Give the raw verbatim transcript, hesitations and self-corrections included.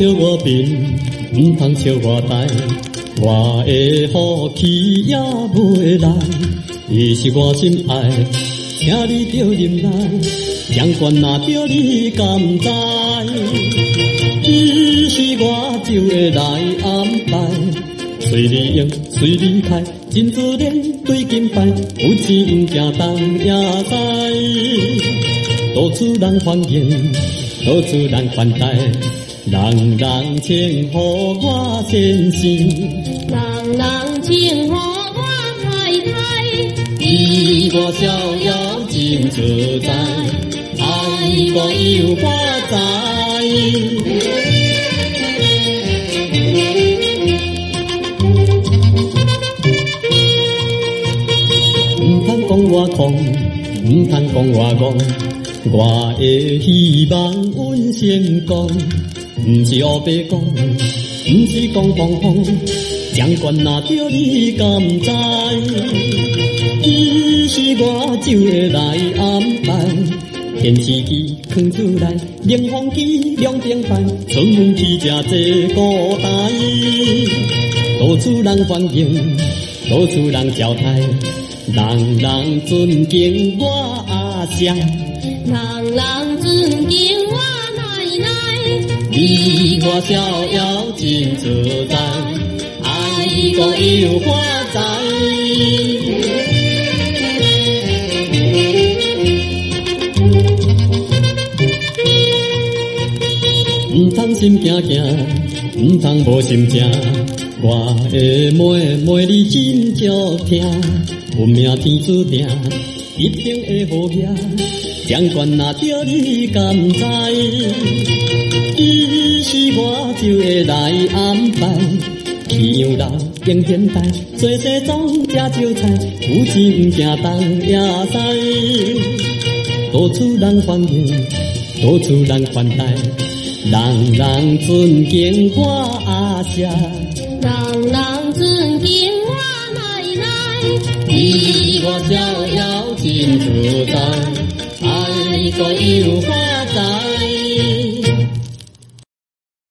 笑我面，唔通笑我呆，我的福气也袂来，伊是我心爱，请你着忍耐，阳关若着你甘知？伊是我就会来安排，随你用，随你开，真自然对金牌，有钱毋惊东也西，到处人欢迎，到处人款待。人人称呼我先生， 人人称呼我太太， 伊我逍遥真自在，爱我有我知。唔通讲我狂，唔通讲我戆，我的希望阮先讲。毋是黑白讲，毋是讲风风，将关若着你甘知？伊是我就会来安排，电视机放出来，冷风机两边摆，出门去吃这古台，到处人欢迎，到处人招待，人人尊敬我阿姐， 人人尊敬我奶奶。 你我逍遥真自在，爱我有我知。唔通心惊惊，唔通无心情，我的妹妹你真少听，运命天注定，一定会好命，将关若着你甘知？伊是我就会来安排，去羊肉用现代，做西装吃招菜，有钱毋惊东也西，到处人欢迎，到处人款待，人人尊敬我阿姐， 人人尊敬我奶奶。 你我逍遥真自在，爱我有我。